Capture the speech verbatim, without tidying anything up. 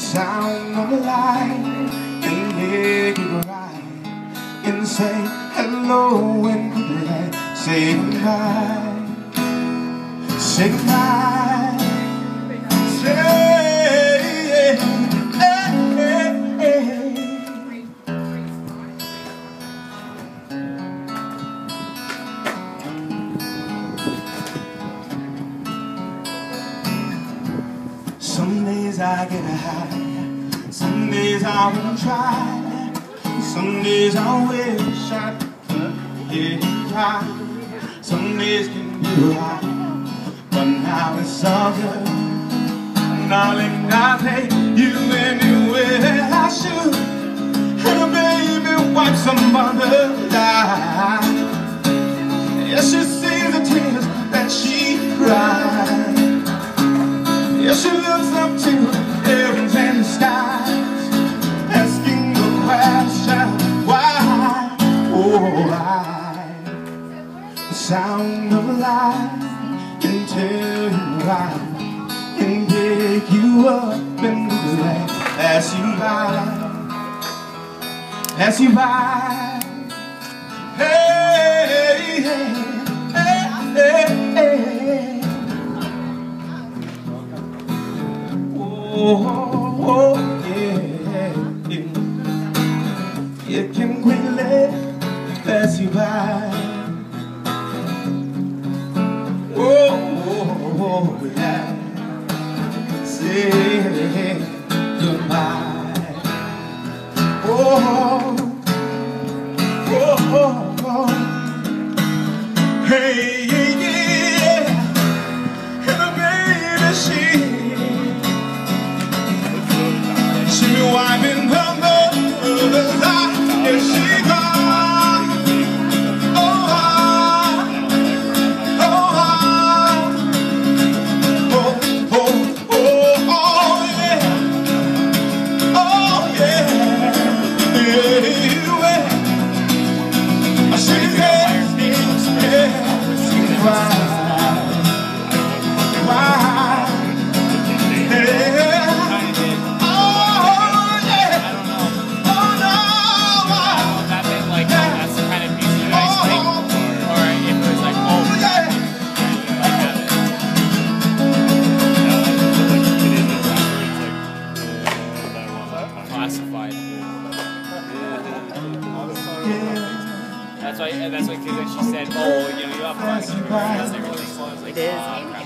sound of life and make it right, and say hello and goodbye, say goodbye, say goodbye, say hey, hey, hey. Some days I get high, some days I won't try, some days I wish I could get high, some days can be right, but now it's all good. Darling, I'll take you anywhere I should, and baby, wipe some other eye. Yeah, she sees the tears that she cries. Yeah, she looks up to heavens and the skies, asking the question, why, oh why? The sound of life can tell you why, can pick you up and let pass you by, pass you by. Hey, hey, hey, hey, hey. Oh, oh, yeah, yeah. It can quickly pass you by. Oh, oh, oh, yeah. Say goodbye. Oh, oh, oh, oh. Hey, yeah, and baby, she she be wiping her mother's eye, and she gone. Oh, oh, oh, oh, oh, oh, oh, yeah, oh, yeah, yeah, she said, yeah, why, why, yeah. Classified. That's why. That's why. Because she said, "Oh, you know, you have classified everything." So I was like, It is. "Oh, crap."